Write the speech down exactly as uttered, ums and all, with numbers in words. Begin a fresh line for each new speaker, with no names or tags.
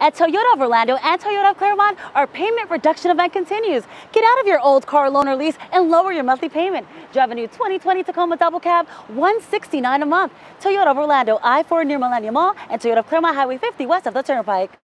At Toyota of Orlando and Toyota of Claremont, our payment reduction event continues. Get out of your old car loan or lease and lower your monthly payment. Drive a new twenty twenty Tacoma double cab, one hundred sixty-nine dollars a month. Toyota of Orlando, I four near Millennium Mall, and Toyota of Claremont, Highway fifty west of the Turnpike.